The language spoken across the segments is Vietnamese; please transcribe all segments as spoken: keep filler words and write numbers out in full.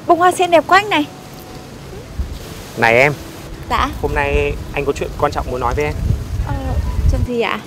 bông hoa sen đẹp quá anh này. Này em. Dạ. Hôm nay anh có chuyện quan trọng muốn nói với em. Ờ, chuyện gì ạ?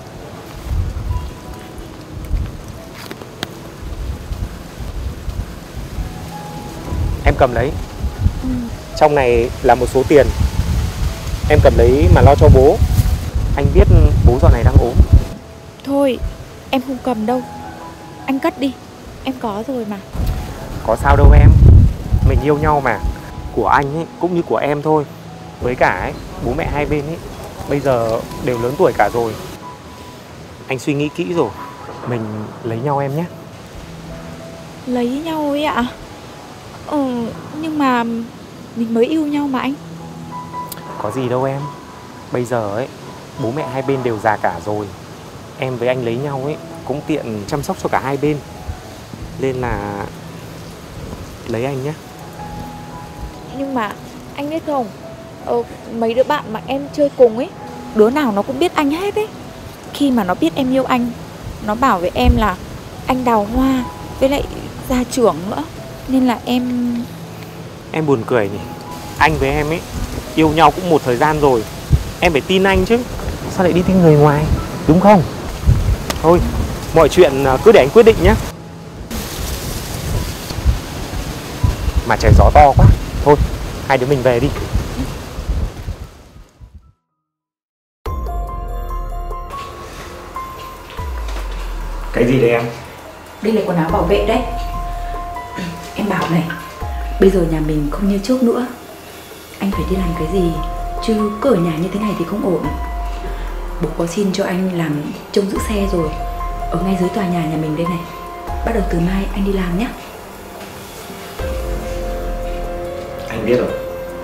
Em cầm lấy. Ừ. Trong này là một số tiền. Em cầm lấy mà lo cho bố. Anh biết bố dạo này đang ốm. Thôi, em không cầm đâu. Anh cất đi, em có rồi mà. Có sao đâu em. Mình yêu nhau mà. Của anh ấy cũng như của em thôi. Với cả ấy, bố mẹ hai bên ấy bây giờ đều lớn tuổi cả rồi. Anh suy nghĩ kỹ rồi, mình lấy nhau em nhé. Lấy nhau ấy ạ? Ừ, nhưng mà mình mới yêu nhau mà anh. Có gì đâu em. Bây giờ ấy, bố mẹ hai bên đều già cả rồi. Em với anh lấy nhau ấy cũng tiện chăm sóc cho cả hai bên. Nên là lấy anh nhé. Nhưng mà anh biết không, ờ, mấy đứa bạn mà em chơi cùng ấy, đứa nào nó cũng biết anh hết ấy. Khi mà nó biết em yêu anh, nó bảo với em là anh đào hoa với lại gia trưởng nữa. Nên là em... Em buồn cười nhỉ. Anh với em ấy yêu nhau cũng một thời gian rồi. Em phải tin anh chứ. Sao lại đi tin người ngoài, đúng không? Thôi, mọi chuyện cứ để anh quyết định nhé. Mà trời gió to quá. Thôi, hai đứa mình về đi. Cái gì đây em? Đây là quần áo bảo vệ đấy. Em bảo này, bây giờ nhà mình không như trước nữa. Anh phải đi làm cái gì, chứ cứ ở nhà như thế này thì không ổn. Bố có xin cho anh làm trông giữ xe rồi, ở ngay dưới tòa nhà nhà mình đây này. Bắt đầu từ mai anh đi làm nhé. Anh biết rồi.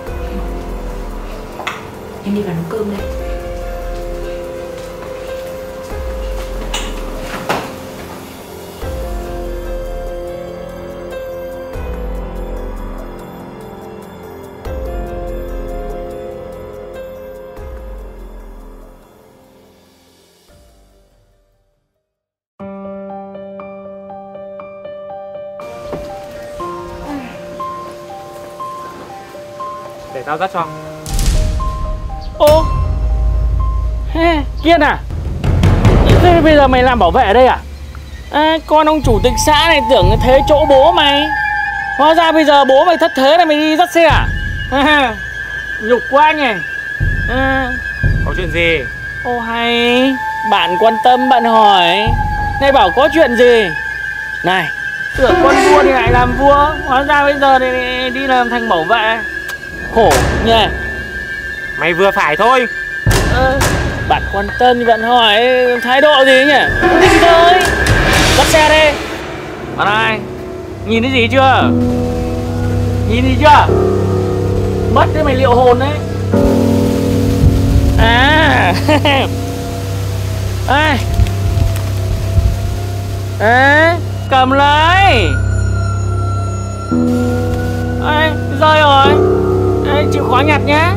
Em đi vào nấu cơm đây. Để tao dắt cho. Ô He, Kiên à? Thế bây giờ mày làm bảo vệ ở đây à? À, con ông chủ tịch xã này tưởng thế chỗ bố mày. Hóa ra bây giờ bố mày thất thế này mày đi dắt xe à? À, nhục quá nhỉ. À, có chuyện gì? Ô hay, bạn quan tâm bạn hỏi. Này bảo có chuyện gì? Này, tưởng con vua thì lại làm vua, hóa ra bây giờ thì đi làm thành bảo vệ. Khổ nhỉ. Mày vừa phải thôi. Ờ, bạn quan tâm thì bạn hỏi thái độ gì nhỉ? Đi thôi. Dắt xe đi. Bạn ơi, nhìn thấy gì chưa? Nhìn gì chưa? Mất cái mày liệu hồn đấy. À. Ai. À, cầm lấy. Ê, rơi rồi. Ê, chịu khó nhặt nhá.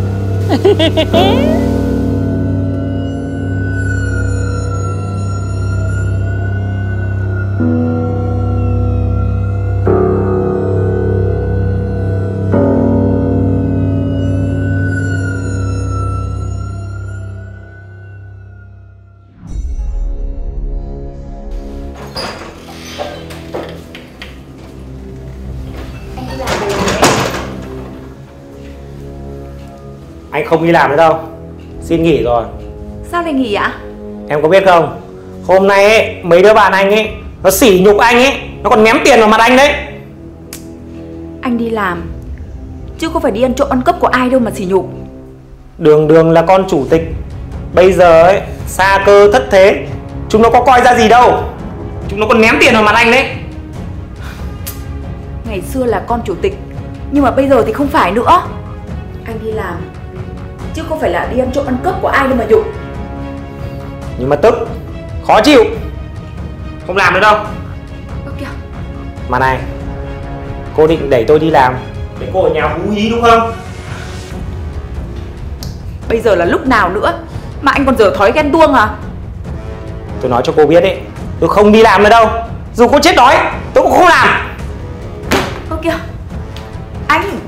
Anh không đi làm nữa đâu. Xin nghỉ rồi. Sao lại nghỉ ạ? Em có biết không, hôm nay ấy, mấy đứa bạn anh ấy nó sỉ nhục anh ấy, nó còn ném tiền vào mặt anh đấy. Anh đi làm chứ không phải đi ăn trộm ăn cắp của ai đâu mà sỉ nhục. Đường đường là con chủ tịch, bây giờ ấy xa cơ thất thế, chúng nó có coi ra gì đâu. Chúng nó còn ném tiền vào mặt anh đấy. Ngày xưa là con chủ tịch, nhưng mà bây giờ thì không phải nữa. Anh đi làm chứ không phải là đi ăn trộm ăn cắp của ai đâu mà nhục. Nhưng mà tức, khó chịu, không làm nữa đâu. Ơ kìa. Mà này, cô định đẩy tôi đi làm để cô ở nhà hú hí đúng không? Bây giờ là lúc nào nữa mà anh còn dở thói ghen tuông à? Tôi nói cho cô biết đấy, tôi không đi làm nữa đâu. Dù có chết đói tôi cũng không làm. Ơ kìa. Anh!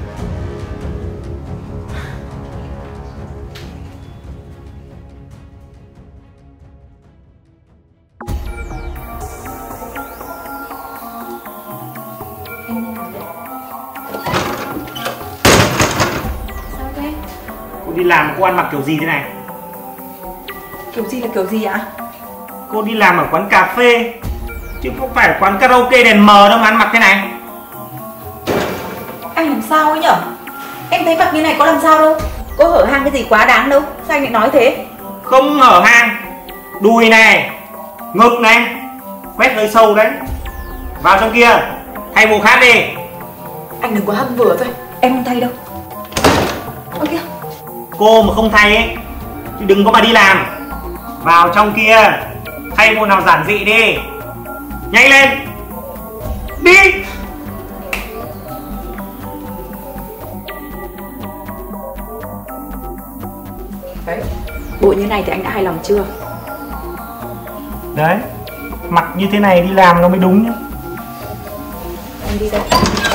Sao thế? Cô đi làm cô ăn mặc kiểu gì thế này? Kiểu gì là kiểu gì ạ? Cô đi làm ở quán cà phê chứ không phải quán karaoke đèn mờ đâu mà ăn mặc thế này. Anh làm sao ấy nhở? Em thấy mặc như này có làm sao đâu. Có hở hang cái gì quá đáng đâu. Sao anh lại nói thế? Không hở hang, đùi này, ngực này, quét hơi sâu đấy. Vào trong kia, thay bộ khác đi. Anh đừng có hâm vừa thôi. Em không thay đâu. Ôi kìa. Cô mà không thay ấy thì đừng có mà đi làm. Vào trong kia, thay bộ nào giản dị đi. Nhanh lên. Đi. Đấy, bộ như này thì anh đã hài lòng chưa? Đấy, mặc như thế này đi làm nó mới đúng nhá. Anh đi đâu?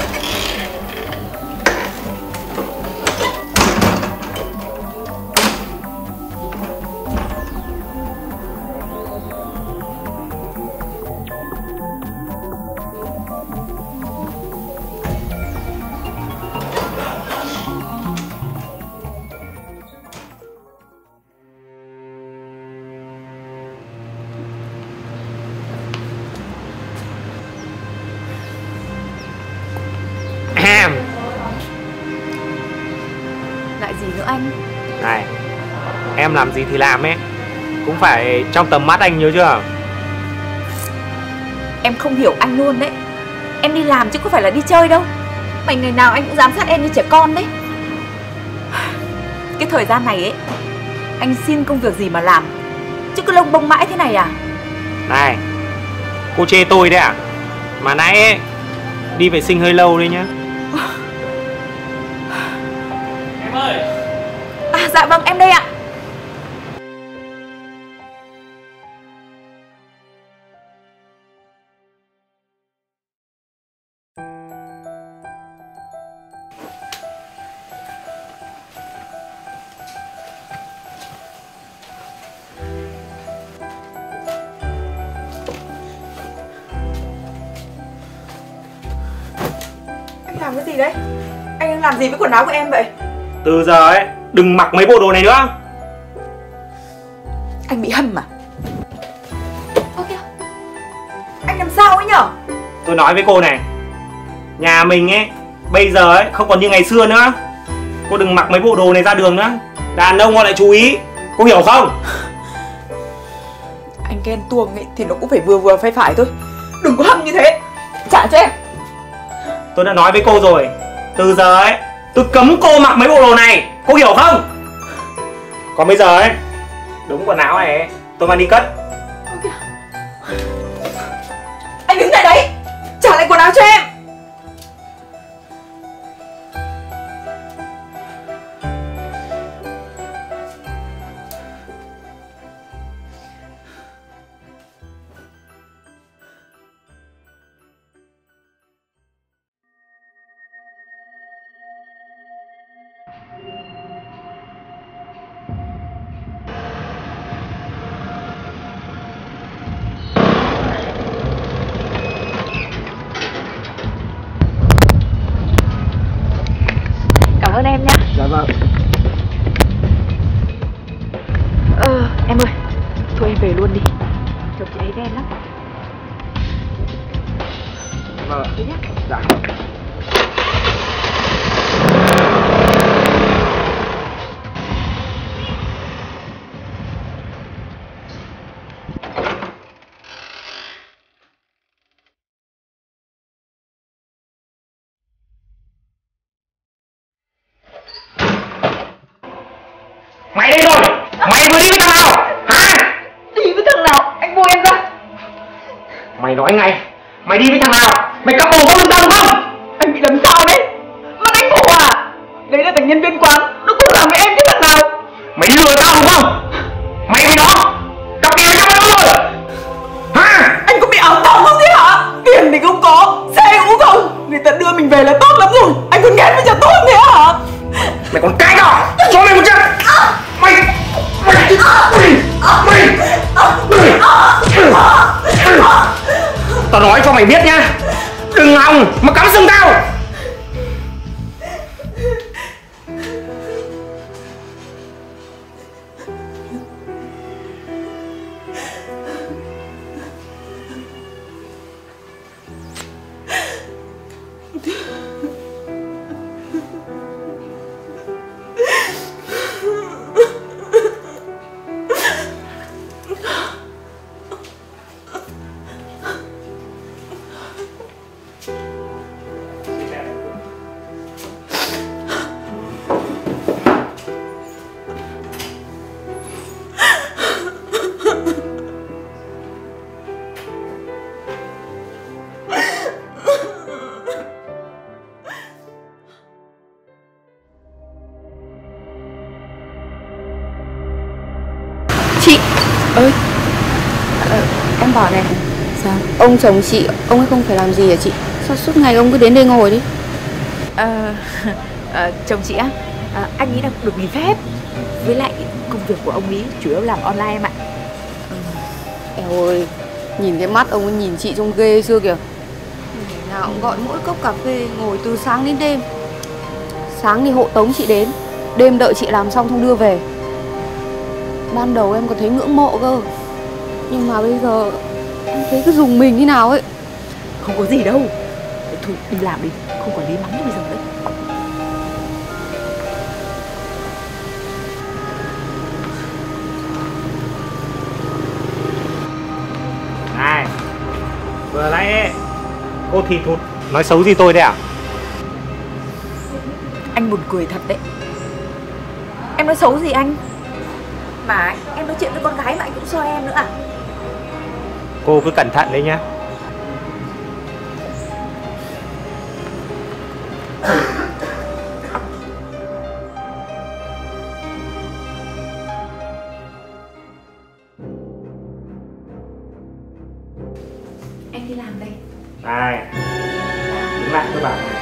Lại gì nữa anh? Này, em làm gì thì làm ấy, cũng phải trong tầm mắt anh nhớ chưa? Em không hiểu anh luôn đấy. Em đi làm chứ có phải là đi chơi đâu. Mà ngày nào anh cũng giám sát em như trẻ con đấy. Cái thời gian này ấy, anh xin công việc gì mà làm, chứ cứ lông bông mãi thế này à? Này, cô chê tôi đấy à? Mà nãy ấy, đi vệ sinh hơi lâu đấy nhá. Em ơi. À dạ vâng, em đây ạ. Anh làm cái gì đấy? Anh đang làm gì với quần áo của em vậy? Từ giờ ấy, đừng mặc mấy bộ đồ này nữa. Anh bị hâm à? Ơ kìa, anh làm sao ấy nhở? Tôi nói với cô này, nhà mình ấy bây giờ ấy không còn như ngày xưa nữa. Cô đừng mặc mấy bộ đồ này ra đường nữa. Đàn ông họ lại chú ý, cô hiểu không? Anh ghen tuông ấy thì nó cũng phải vừa vừa phải phải thôi. Đừng có hâm như thế. Trả cho em. Tôi đã nói với cô rồi, từ giờ ấy tôi cấm cô mặc mấy bộ đồ này, cô hiểu không? Còn bây giờ ấy, đúng quần áo này ấy, tôi mang đi cất. Anh đứng lại đấy, trả lại quần áo cho em. Cảm ơn em nhé. Dạ vâng. Ờ, em ơi, thôi em về luôn đi. Chồng chị ấy ghen lắm. Vâng ạ. Thế nhé. Dạ. Mày đây rồi, mày vừa đi với thằng nào? Hả? Đi với thằng nào? Anh buông em ra. Mày nói ngay, mày đi với thằng nào? Mày cặp bồ có lương tâm không? Anh bị làm sao đấy? Mà anh phụ à? Đấy là thằng nhân viên quán, nó cũng làm với em chứ thằng nào? Mày lừa tao đúng không? Mày với nó cặp kè với nhau rồi. Hả? Anh có bị ảo tưởng không thế hả? Tiền thì không có, xe cũng không. Người ta đưa mình về là tốt lắm rồi. Anh Tao nói cho mày biết nhá, đừng hòng mà cắm sừng tao. Chị ơi, ờ, em bảo này, sao ông chồng chị, ông ấy không phải làm gì hả chị? Sao suốt ngày ông cứ đến đây ngồi đi? Ờ, ờ, chồng chị á, à, anh ấy đang được nghỉ phép. Với lại công việc của ông ấy chủ yếu làm online em ạ. Ừ. Eo ơi, nhìn cái mắt ông ấy nhìn chị trông ghê chưa kìa. Ngày nào cũng gọi mỗi cốc cà phê, ngồi từ sáng đến đêm. Sáng thì hộ tống chị đến, đêm đợi chị làm xong xong đưa về. Ban đầu em còn thấy ngưỡng mộ cơ, nhưng mà bây giờ em thấy cứ dùng mình như nào ấy. Không có gì đâu. Thôi đi làm đi, không còn lý mắng như bây giờ nữa. Này, vừa nãy ấy, cô thì thụt nói xấu gì tôi đấy à? Anh buồn cười thật đấy. Em nói xấu gì anh? Mà em nói chuyện với con gái mà anh cũng soi em nữa à? Cô cứ cẩn thận đấy nhá. Em đi làm đây. Này, đứng lại tôi bảo này.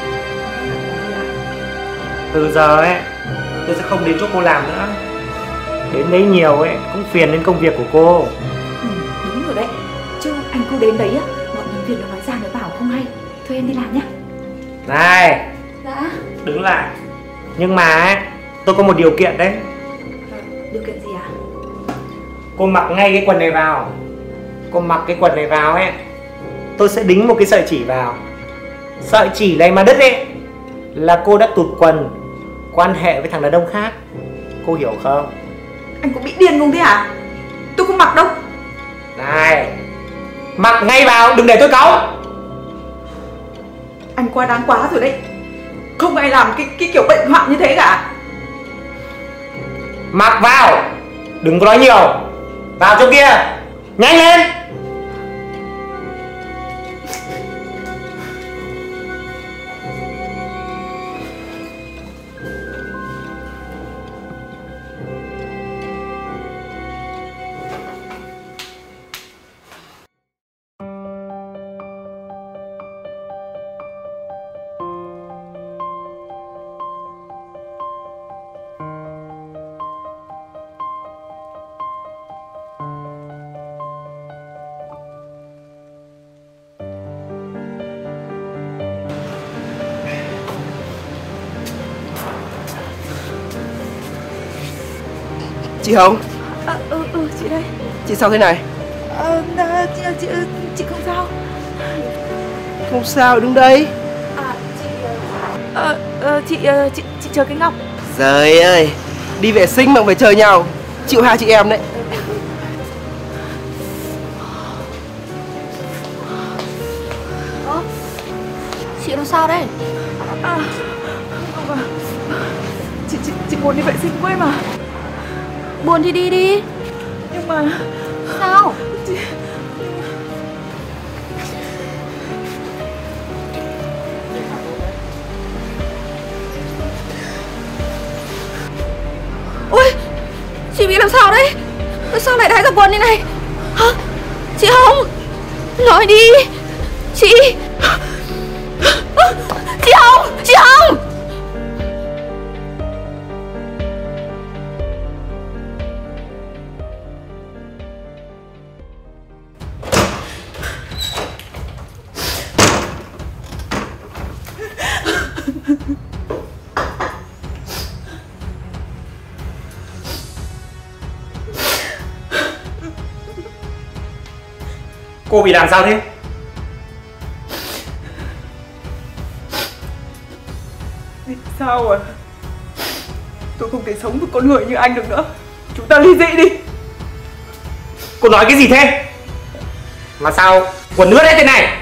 Từ giờ ấy, tôi sẽ không đến chỗ cô làm nữa. Đến đấy nhiều ấy, cũng phiền đến công việc của cô. Ừ, đúng rồi đấy. Chứ anh cứ đến đấy á, bọn nhân viên nó nói ra nó bảo không hay. Thôi em đi làm nhá. Này, Dạ. đứng lại. Nhưng mà ấy, tôi có một điều kiện đấy. À, điều kiện gì à? Cô mặc ngay cái quần này vào. Cô mặc cái quần này vào ấy, tôi sẽ đính một cái sợi chỉ vào. Sợi chỉ này mà đứt ấy là cô đã tụt quần, quan hệ với thằng đàn ông khác. Cô hiểu không? Anh có bị điên không thế à? Tôi không mặc đâu. Này, mặc ngay vào, đừng để tôi cáu. Anh quá đáng quá rồi đấy. Không ai làm cái, cái kiểu bệnh hoạn như thế cả. Mặc vào, đừng có nói nhiều. Vào chỗ kia, nhanh lên. Chị Hồng. À, ừ, ừ, chị đây. Chị sao thế này? Ờ, à, chị, chị, chị không sao. Không sao, đứng đây. À, chị... Ờ, ờ, chị, chị, chị chờ cái Ngọc. Trời ơi, đi vệ sinh mà phải chờ nhau. Chịu hai chị em đấy. Ơ, chị làm sao đây? À, mà, chị, chị, chị muốn đi vệ sinh quá mà. Buồn thì đi đi. Nhưng mà... Sao? Chị... Ôi, chị bị làm sao đấy? Sao lại đái ra quần như này? Hả? Chị Hồng, nói đi. Chị... Chị Hồng, chị Hồng. Cô bị làm sao thế? Vì sao à? Tôi không thể sống với con người như anh được nữa. Chúng ta ly dị đi. Cô nói cái gì thế? Mà sao quần ướt hết thế này?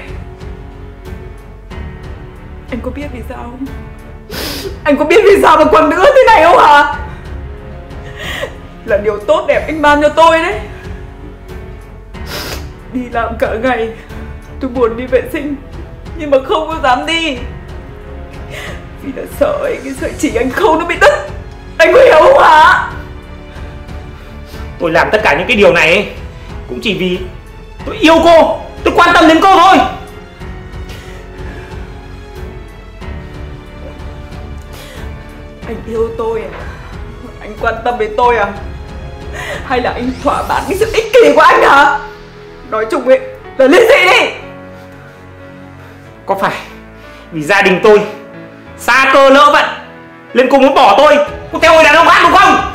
Anh có biết vì sao không? Anh có biết vì sao mà quần ướt thế này không hả? Là điều tốt đẹp anh ban cho tôi đấy. Đi làm cả ngày, tôi buồn đi vệ sinh nhưng mà không có dám đi, vì là sợ ấy, cái sợi chỉ anh khâu nó bị đứt. Anh có hiểu không hả? Tôi làm tất cả những cái điều này ấy, cũng chỉ vì tôi yêu cô, tôi quan tâm đến cô thôi. Anh yêu tôi à? Anh quan tâm đến tôi à? Hay là anh thỏa mãn cái sự ích kỷ của anh hả? Nói chung ấy là ly dị đi. Có phải vì gia đình tôi xa cơ lỡ vận nên cô muốn bỏ tôi, cô theo người đàn ông khác đúng không?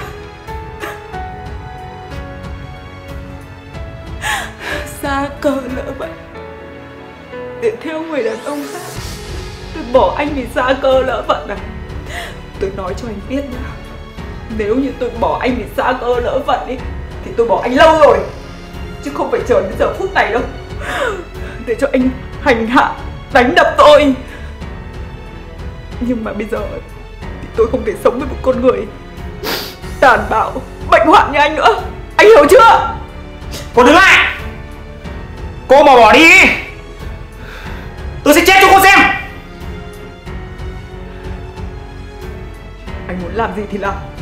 Xa cơ lỡ vận để theo người đàn ông khác? Tôi bỏ anh vì xa cơ lỡ vận à? Tôi nói cho anh biết nhá, nếu như tôi bỏ anh vì xa cơ lỡ vận ấy thì tôi bỏ anh lâu rồi, chứ không phải chờ đến giờ phút này đâu để cho anh hành hạ đánh đập tôi. Nhưng mà bây giờ thì tôi không thể sống với một con người tàn bạo bệnh hoạn như anh nữa. Anh hiểu chưa? Cô đứng lại. Cô mà bỏ đi tôi sẽ chết cho cô xem. Anh muốn làm gì thì làm.